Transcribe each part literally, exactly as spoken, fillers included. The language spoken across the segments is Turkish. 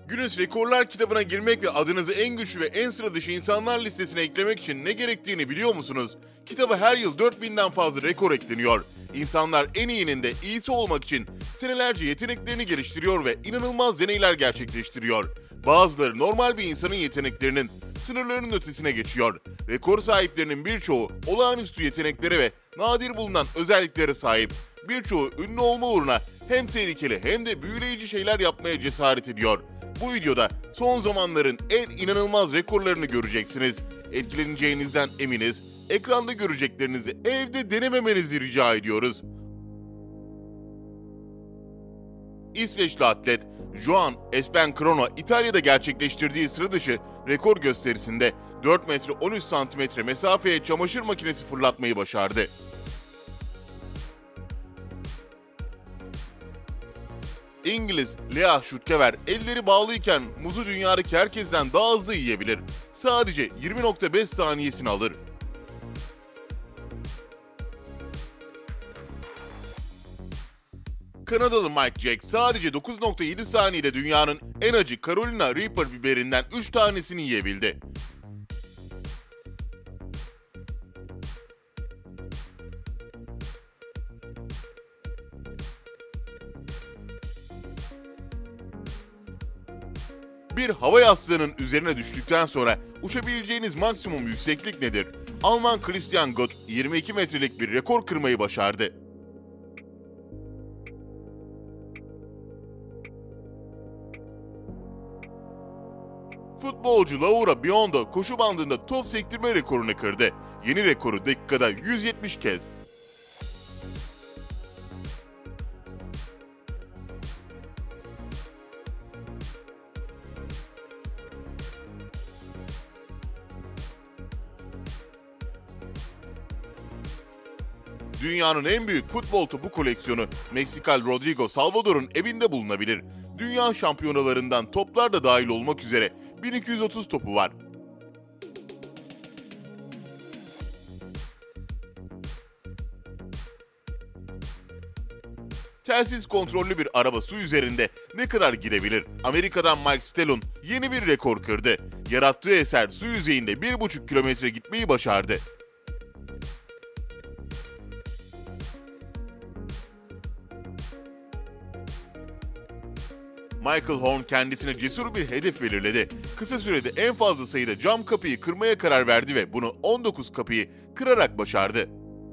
Guinness Rekorlar kitabına girmek ve adınızı en güçlü ve en sıra dışı insanlar listesine eklemek için ne gerektiğini biliyor musunuz? Kitaba her yıl dört binden fazla rekor ekleniyor. İnsanlar en iyinin de iyisi olmak için senelerce yeteneklerini geliştiriyor ve inanılmaz deneyler gerçekleştiriyor. Bazıları normal bir insanın yeteneklerinin sınırlarının ötesine geçiyor. Rekor sahiplerinin birçoğu olağanüstü yeteneklere ve nadir bulunan özelliklere sahip. Birçoğu ünlü olma uğruna hem tehlikeli hem de büyüleyici şeyler yapmaya cesaret ediyor. Bu videoda son zamanların en inanılmaz rekorlarını göreceksiniz. Etkileneceğinizden eminiz. Ekranda göreceklerinizi evde denememenizi rica ediyoruz. İsveçli atlet Johan Espen Krono İtalya'da gerçekleştirdiği sıra dışı rekor gösterisinde dört metre on üç santimetre mesafeye çamaşır makinesi fırlatmayı başardı. İngiliz Leah Schutkever elleri bağlıyken muzu dünyadaki herkesten daha hızlı yiyebilir. Sadece yirmi nokta beş saniyesini alır. Kanadalı Mike Jack sadece dokuz nokta yedi saniyede dünyanın en acı Carolina Reaper biberinden üç tanesini yiyebildi. Bir hava yastığının üzerine düştükten sonra uçabileceğiniz maksimum yükseklik nedir? Alman Christian Gott yirmi iki metrelik bir rekor kırmayı başardı. Futbolcu Laura Biondo koşu bandında top sektirme rekorunu kırdı. Yeni rekoru dakikada yüz yetmiş kez. Dünyanın en büyük futbol topu koleksiyonu Meksikalı Rodrigo Salvador'un evinde bulunabilir. Dünya şampiyonalarından toplar da dahil olmak üzere bin iki yüz otuz topu var. Telsiz kontrollü bir araba su üzerinde ne kadar gidebilir? Amerika'dan Mike Stallone yeni bir rekor kırdı. Yarattığı eser su yüzeyinde bir buçuk kilometre gitmeyi başardı. Michael Horn kendisine cesur bir hedef belirledi. Kısa sürede en fazla sayıda cam kapıyı kırmaya karar verdi ve bunu on dokuz kapıyı kırarak başardı.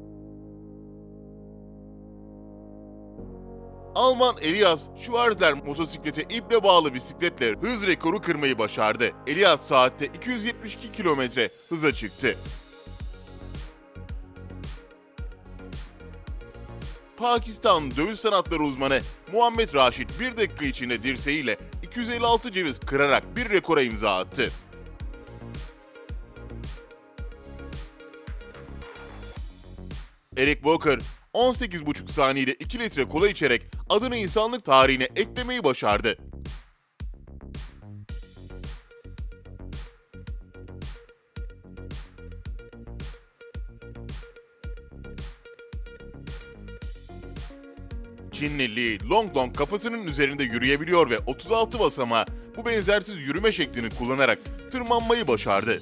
Alman Elias Schwarzer motosiklete iple bağlı bisikletle hız rekoru kırmayı başardı. Elias saatte iki yüz yetmiş iki kilometre hıza çıktı. Pakistan dövüş sanatları uzmanı Muhammed Raşit bir dakika içinde dirseğiyle iki yüz elli altı ceviz kırarak bir rekora imza attı. Eric Walker on sekiz buçuk saniyede iki litre kola içerek adını insanlık tarihine eklemeyi başardı. Çinli Li Longlong kafasının üzerinde yürüyebiliyor ve otuz altı basamağa bu benzersiz yürüme şeklini kullanarak tırmanmayı başardı.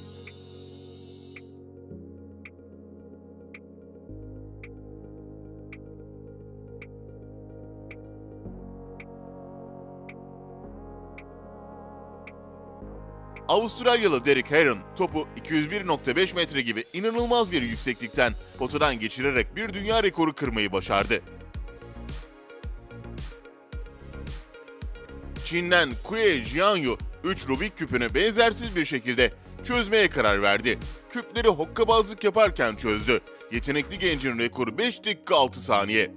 Avustralyalı Derek Heron topu iki yüz bir nokta beş metre gibi inanılmaz bir yükseklikten potadan geçirerek bir dünya rekoru kırmayı başardı. Çin'den Kue Jianyu üç Rubik küpünü benzersiz bir şekilde çözmeye karar verdi. Küpleri hokkabazlık yaparken çözdü. Yetenekli gencin rekoru beş dakika altı saniye.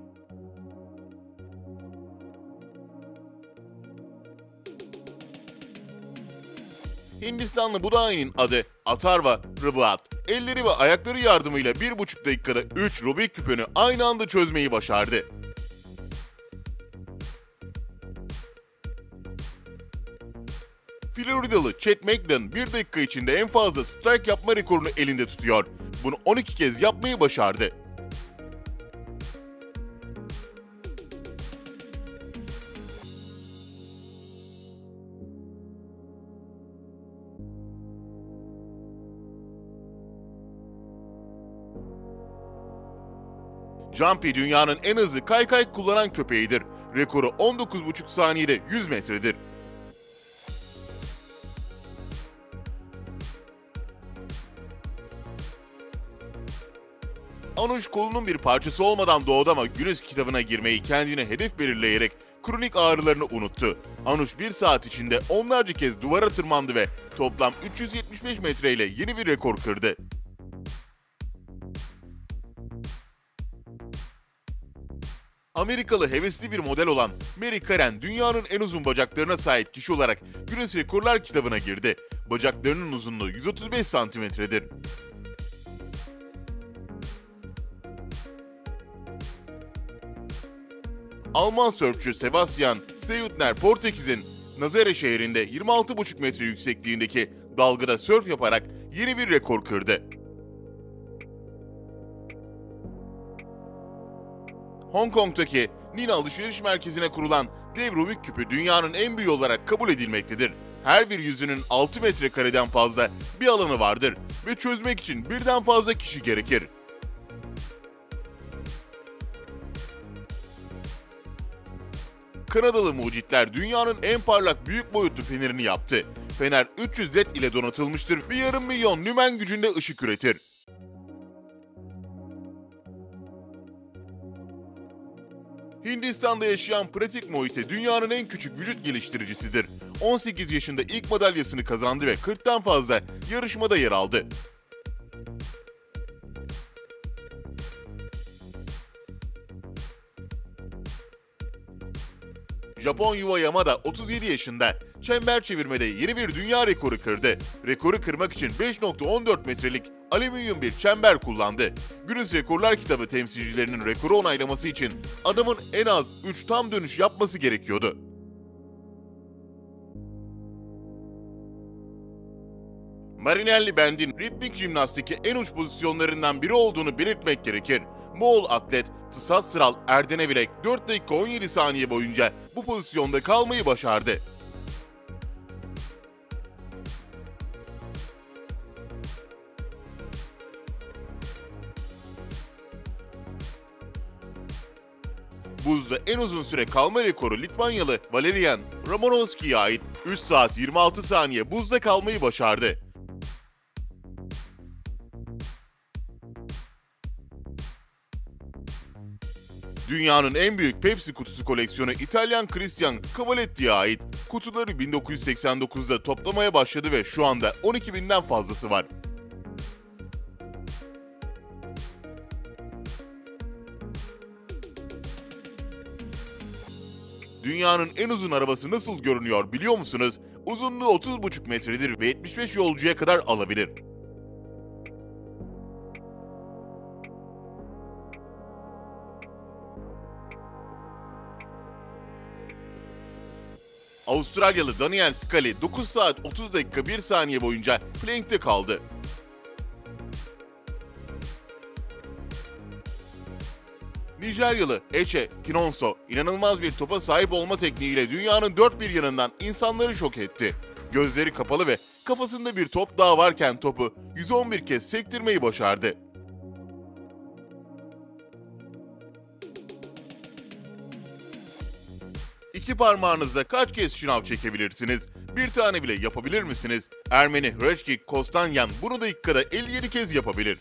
Hindistanlı Budai'nin adı Atharva Rıvat. Elleri ve ayakları yardımıyla bir buçuk dakikada üç Rubik küpünü aynı anda çözmeyi başardı. Floridalı Chet Macklin bir dakika içinde en fazla strike yapma rekorunu elinde tutuyor. Bunu on iki kez yapmayı başardı. Jumpy dünyanın en hızlı kaykay kullanan köpeğidir. Rekoru on dokuz buçuk saniyede yüz metredir. Anuş kolunun bir parçası olmadan doğdu ama Guinness kitabına girmeyi kendine hedef belirleyerek kronik ağrılarını unuttu. Anuş bir saat içinde onlarca kez duvara tırmandı ve toplam üç yüz yetmiş beş metreyle yeni bir rekor kırdı. Amerikalı hevesli bir model olan Mary Karen, dünyanın en uzun bacaklarına sahip kişi olarak Guinness Rekorlar kitabına girdi. Bacaklarının uzunluğu yüz otuz beş santimetredir. Alman sörfçü Sebastian Steudtner, Portekiz'in Nazaré şehrinde yirmi altı buçuk metre yüksekliğindeki dalgada sörf yaparak yeni bir rekor kırdı. Hong Kong'taki Nina alışveriş merkezine kurulan dev Rubik küpü dünyanın en büyüğü olarak kabul edilmektedir. Her bir yüzünün altı metrekareden fazla bir alanı vardır ve çözmek için birden fazla kişi gerekir. Kanadalı mucitler dünyanın en parlak büyük boyutlu fenerini yaptı. Fener üç yüz led ile donatılmıştır ve yarım milyon lümen gücünde ışık üretir. Hindistan'da yaşayan Pratik Mohite dünyanın en küçük vücut geliştiricisidir. on sekiz yaşında ilk madalyasını kazandı ve kırktan fazla yarışmada yer aldı. Japon Yuva Yamada otuz yedi yaşında çember çevirmede yeni bir dünya rekoru kırdı. Rekoru kırmak için beş nokta on dört metrelik alüminyum bir çember kullandı. Guinness Rekorlar kitabı temsilcilerinin rekoru onaylaması için adamın en az üç tam dönüş yapması gerekiyordu. Marinelli Bend'in ritmik jimnastik en uç pozisyonlarından biri olduğunu belirtmek gerekir. Moğol atlet Tısas Sıral Erdenebilek dört dakika on yedi saniye boyunca bu pozisyonda kalmayı başardı. Buzda en uzun süre kalma rekoru Litvanyalı Valerian Ramonovski'ye ait üç saat yirmi altı saniye buzda kalmayı başardı. Dünyanın en büyük Pepsi kutusu koleksiyonu İtalyan Christian Cavaletti'ye ait. Kutuları bin dokuz yüz seksen dokuzda toplamaya başladı ve şu anda on iki binden fazlası var. Dünyanın en uzun arabası nasıl görünüyor biliyor musunuz? Uzunluğu otuz buçuk metredir ve yetmiş beş yolcuya kadar alabilir. Avustralyalı Daniel Scully dokuz saat otuz dakika bir saniye boyunca plankte kaldı. Nijeryalı Eche Kinonso inanılmaz bir topa sahip olma tekniğiyle dünyanın dört bir yanından insanları şok etti. Gözleri kapalı ve kafasında bir top daha varken topu yüz on bir kez sektirmeyi başardı. İki parmağınızla kaç kez şınav çekebilirsiniz? Bir tane bile yapabilir misiniz? Ermeni Hreçki Kostanyan bunu dakikada elli yedi kez yapabilir.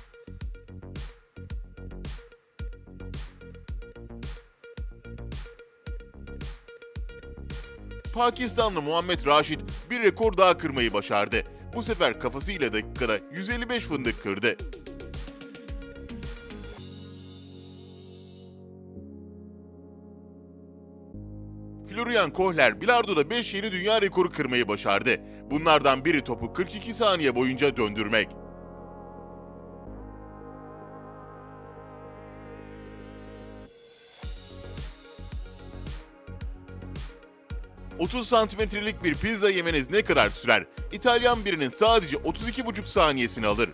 Pakistanlı Muhammed Raşit bir rekor daha kırmayı başardı. Bu sefer kafasıyla dakikada yüz elli beş fındık kırdı. Florian Kohler bilardoda beş yeni dünya rekoru kırmayı başardı. Bunlardan biri topu kırk iki saniye boyunca döndürmek. otuz santimetrelik bir pizza yemeniz ne kadar sürer? İtalyan birinin sadece otuz iki buçuk saniyesini alır.